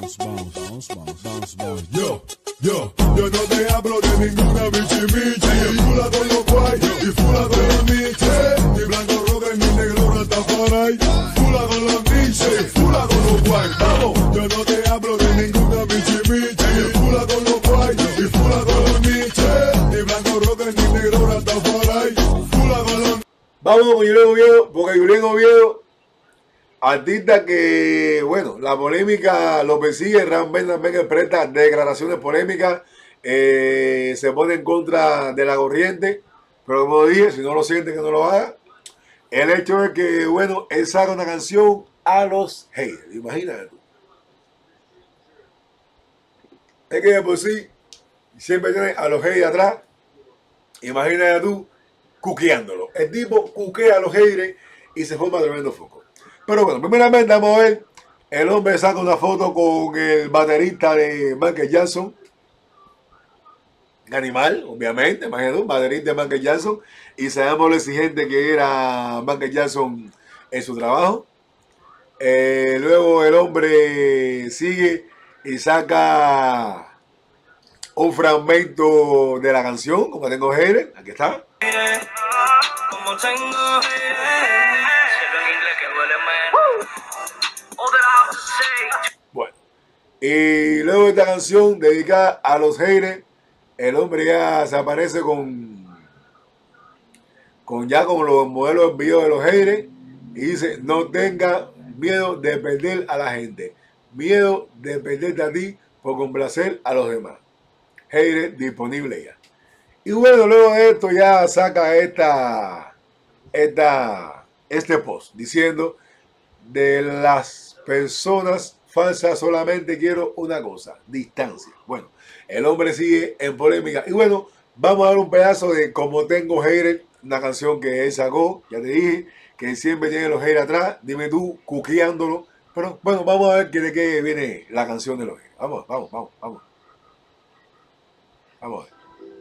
Yo no te hablo de ninguna bichimichi. Fula con los guay y fula con los niches. Ni blanco rojo ni negro rastafari. Fula con los niches, fula con los guay. Vamos, yo no te hablo de ninguna bichimichi. Fula con los guay y fula con los niches. Ni blanco rojo ni negro rastafari. Fula con los... Vamos con Julián Oviedo, porque Julián Oviedo, artista que, bueno, la polémica lo persigue, realmente también presta declaraciones polémicas, se pone en contra de la corriente, pero como dije, si no lo siente que no lo haga. El hecho es que, bueno, él saca una canción a los haters, imagínate tú. Es que de por sí, siempre tiene a los haters atrás, imagínate tú, cuqueándolo. El tipo cuquea a los haters y se forma tremendo foco. Pero bueno, primeramente vamos a ver, el hombre saca una foto con el baterista de Michael Jackson, animal, obviamente, imagínate, un baterista de Michael Jackson, y sabemos lo exigente que era Michael Jackson en su trabajo. Luego el hombre sigue y saca un fragmento de la canción, como tengo haters, aquí está. Como tengo Bueno, y luego esta canción dedicada a los haters, el hombre ya se aparece con los modelos en video de los haters y dice: no tenga miedo de perder a la gente, miedo de perderte a ti por complacer a los demás. Haters disponible ya. Y bueno, luego de esto ya saca este post diciendo: de las personas falsas solamente quiero una cosa, distancia. Bueno, el hombre sigue en polémica. Y bueno, vamos a dar un pedazo de Como Tengo Haters, una canción que él sacó, ya te dije, que siempre tiene los haters atrás, dime tú, cuqueándolo. Pero bueno, vamos a ver de qué viene la canción de los haters. Vamos. Vamos a ver.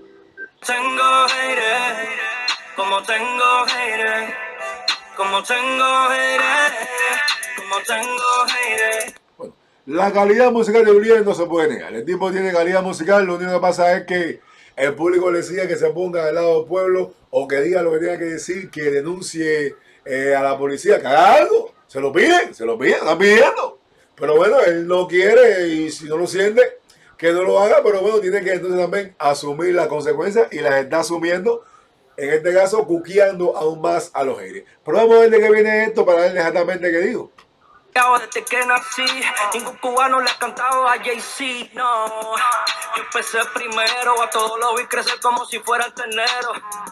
Tengo haters, como tengo haters, como tengo haters, como tengo haters. Bueno, la calidad musical de Julián no se puede negar. El tipo tiene calidad musical, lo único que pasa es que el público le decía que se ponga del lado del pueblo o que diga lo que tenga que decir, que denuncie a la policía, que haga algo. Se lo piden, están pidiendo. Pero bueno, él no quiere y si no lo siente, que no lo haga, pero bueno, tiene que entonces también asumir las consecuencias y las está asumiendo, en este caso, cuqueando aún más a los haters. Pero vamos a ver de qué viene esto para ver exactamente qué digo. Desde que nací, ningún cubano le ha cantado a Jay-Z, no. Yo empecé primero, a todos los vi crecer como si fuera el ternero.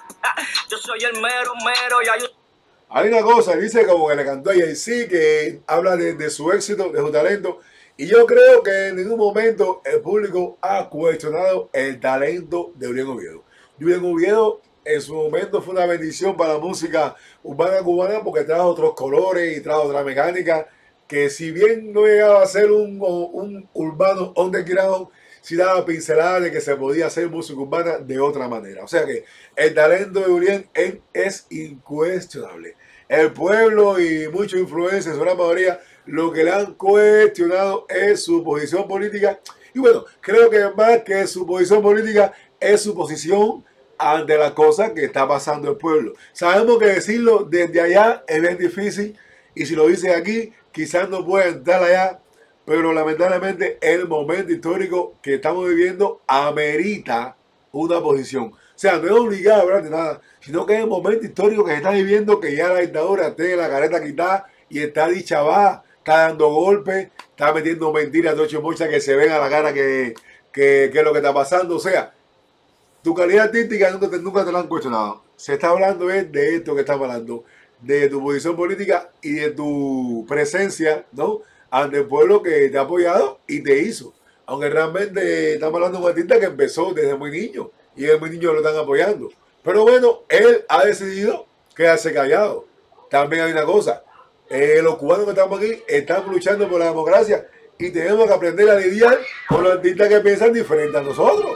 Yo soy el mero, ya yo... Hay una cosa, dice como que le cantó a Jay-Z, que habla de su éxito, de su talento. Y yo creo que en ningún momento el público ha cuestionado el talento de Julián Oviedo. Julián Oviedo en su momento fue una bendición para la música urbana cubana porque trajo otros colores y trajo otra mecánica que si bien no llegaba a ser un urbano underground, sí daba pinceladas de que se podía hacer música urbana de otra manera. O sea que el talento de Julián es incuestionable. El pueblo y muchos influencers, una mayoría, lo que le han cuestionado es su posición política. Y bueno, creo que más que su posición política es su posición ante las cosas que está pasando el pueblo. Sabemos que decirlo desde allá es bien difícil y si lo dice aquí, quizás no pueda entrar allá, pero lamentablemente el momento histórico que estamos viviendo amerita una posición. O sea, no es obligado a hablar de nada, sino que es el momento histórico que se está viviendo, que ya la dictadura tiene la careta quitada y está dicha va, está dando golpes, está metiendo mentiras de ocho mochas que se ven a la cara que es lo que está pasando. O sea, tu calidad artística nunca te la han cuestionado. Se está hablando de esto que estamos hablando, de tu posición política y de tu presencia, ¿no?, ante el pueblo que te ha apoyado y te hizo. Aunque realmente estamos hablando de un artista que empezó desde muy niño y desde muy niño lo están apoyando. Pero bueno, él ha decidido quedarse callado. También hay una cosa, los cubanos que estamos aquí estamos luchando por la democracia y tenemos que aprender a lidiar con los artistas que piensan diferente a nosotros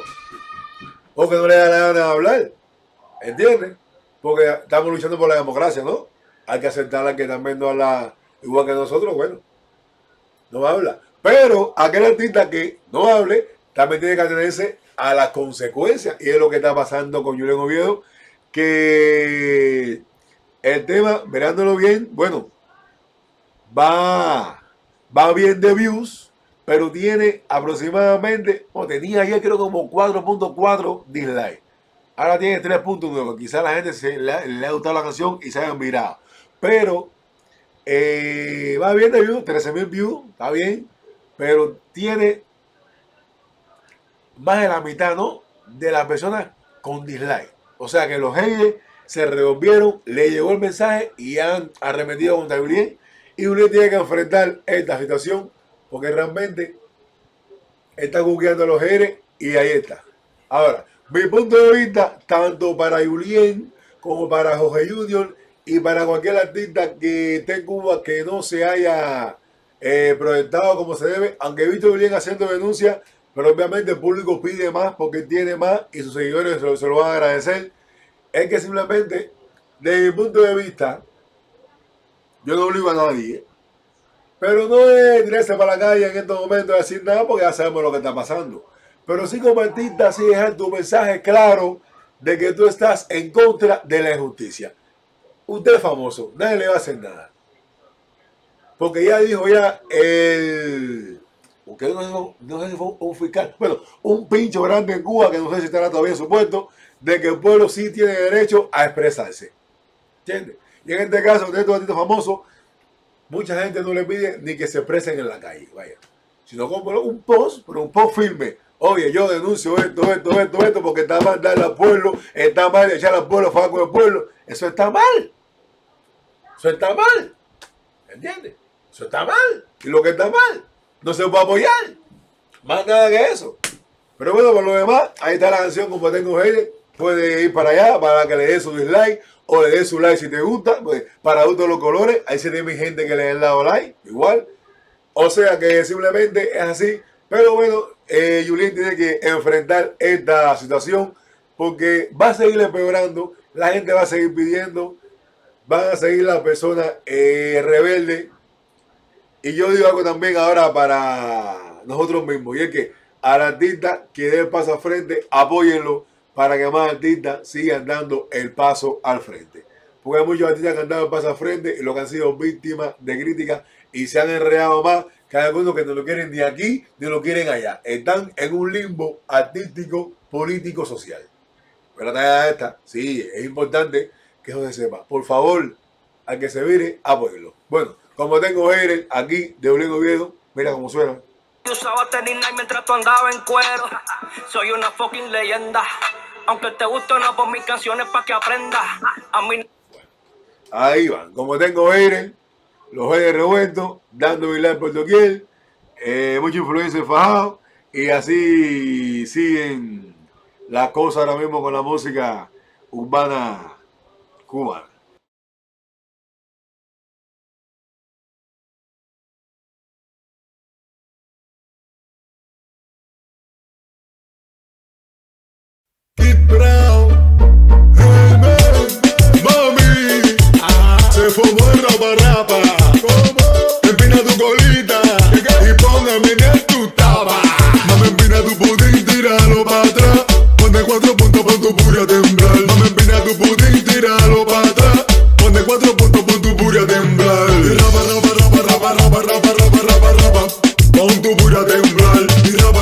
o que no le da la gana de hablar, ¿entiendes? Porque estamos luchando por la democracia, ¿no? Hay que aceptarla que también no habla igual que nosotros, bueno, no habla. Pero aquel artista que no hable también tiene que atenerse a las consecuencias. Y es lo que está pasando con Julián Oviedo, que el tema, mirándolo bien, bueno, va bien de views, pero tiene aproximadamente, o tenía ayer creo como 4.4 dislikes. Ahora tiene 3.9. Quizás la gente le ha gustado la canción y se hayan mirado. Pero va bien de views, 13.000 views, está bien. Pero tiene más de la mitad, ¿no?, de las personas con dislike. O sea que los haters se revolvieron, le llegó el mensaje y han arremetido contra Julián. Y Julián tiene que enfrentar esta situación porque realmente está buqueando a los haters y ahí está. Ahora, mi punto de vista, tanto para Julián como para Jorge Junior y para cualquier artista que esté en Cuba que no se haya proyectado como se debe, aunque he visto a Julián haciendo denuncias, pero obviamente el público pide más porque tiene más y sus seguidores se lo van a agradecer. Es que simplemente, desde mi punto de vista, yo no obligo a nadie, pero no es tirarse para la calle en estos momentos a decir nada porque ya sabemos lo que está pasando. Pero sí, como artista, sí dejar tu mensaje claro de que tú estás en contra de la injusticia. Usted es famoso, nadie le va a hacer nada. Porque ya dijo porque no sé si fue un fiscal, bueno, un pincho grande en Cuba, que no sé si estará todavía en su puesto, de que el pueblo sí tiene derecho a expresarse. ¿Entiendes? Y en este caso, de estos artistas famosos, mucha gente no le pide ni que se expresen en la calle, vaya. Sino como un post, pero un post firme. Oye, yo denuncio esto, porque está mal darle al pueblo, está mal echar al pueblo, fajar con el pueblo. Eso está mal. Eso está mal. ¿Entiendes? Eso está mal. Y lo que está mal no se puede apoyar. Más nada que eso. Pero bueno, por lo demás, ahí está la canción. Como tengo haters, puede ir para allá para que le dé su dislike o le dé su like si te gusta. Pues, para gustos los colores, ahí se tiene mi gente que le ha dado like, igual. O sea que simplemente es así. Pero bueno, Julián tiene que enfrentar esta situación porque va a seguir empeorando. La gente va a seguir pidiendo. Van a seguir las personas rebeldes. Y yo digo algo también ahora para nosotros mismos. Y es que al artista que dé el paso al frente, apóyenlo para que más artistas sigan dando el paso al frente. Porque hay muchos artistas que han dado el paso al frente y lo que han sido víctimas de críticas y se han enredado más. Que hay algunos que no lo quieren ni aquí ni lo quieren allá. Están en un limbo artístico, político, social. Pero la tarea esta, sí, es importante que eso se sepa. Por favor, al que se vire, apóyenlo. Bueno, como tengo haters aquí de Julián Oviedo, mira cómo suena. Yo usaba tenis Nike mientras tú andabas en cuero. Soy una fucking leyenda. Aunque te guste o no por mis canciones para que aprendas. A mí. Ahí van. Como tengo haters, los haters revueltos, dando mi like por doquier, mucha influencia fajado. Y así siguen las cosas ahora mismo con la música urbana cubana. Se fumó el rapa. Empina tu colita y póngame en tu taba. Mami, empina tu pudín, tíralo para atrás. Ponte 4 puntos, pon tu puri a temblar. Mami, empina tu pudín, tíralo para atrás. Ponte 4 puntos, pon tu puri a temblar. Rapa. Pon tu puri a temblar. Y rapa.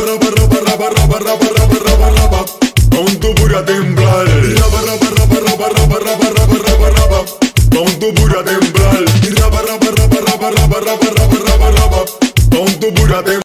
Pon tu puri a temblar. Pon tu pura temblar. Y rapa. Pon tu pura temblar.